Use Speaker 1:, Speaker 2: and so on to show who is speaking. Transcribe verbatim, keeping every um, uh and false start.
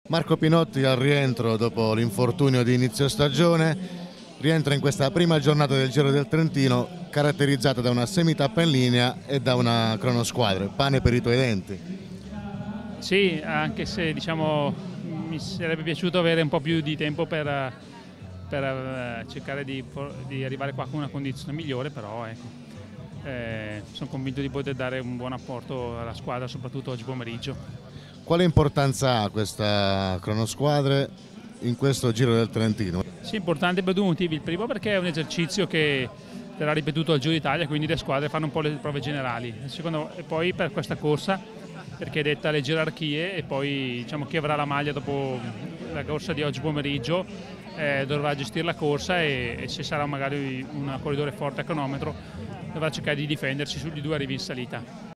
Speaker 1: Marco Pinotti al rientro dopo l'infortunio di inizio stagione, rientra in questa prima giornata del Giro del Trentino caratterizzata da una semitappa in linea e da una cronosquadra, pane per i tuoi denti.
Speaker 2: Sì, anche se diciamo mi sarebbe piaciuto avere un po' più di tempo per, per eh, cercare di, di arrivare qua con una condizione migliore, però ecco, eh, sono convinto di poter dare un buon apporto alla squadra, soprattutto oggi pomeriggio.
Speaker 1: Quale importanza ha questa cronosquadra in questo Giro del Trentino?
Speaker 2: Sì, importante per due motivi. Il primo perché è un esercizio che verrà ripetuto al Giro d'Italia, quindi le squadre fanno un po' le prove generali. Il secondo, e poi per questa corsa, perché è detta le gerarchie e poi diciamo, chi avrà la maglia dopo la corsa di oggi pomeriggio eh, dovrà gestire la corsa e, e se sarà magari un corridore forte a cronometro dovrà cercare di difendersi sugli due arrivi in salita.